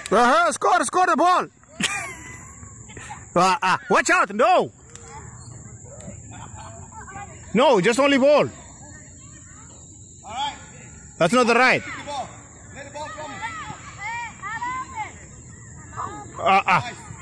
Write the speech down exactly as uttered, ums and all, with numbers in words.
Uh-huh, score, score the ball. uh, uh, watch out, no. No, just only ball. All right. That's not the right. Let the ball come. Uh, uh.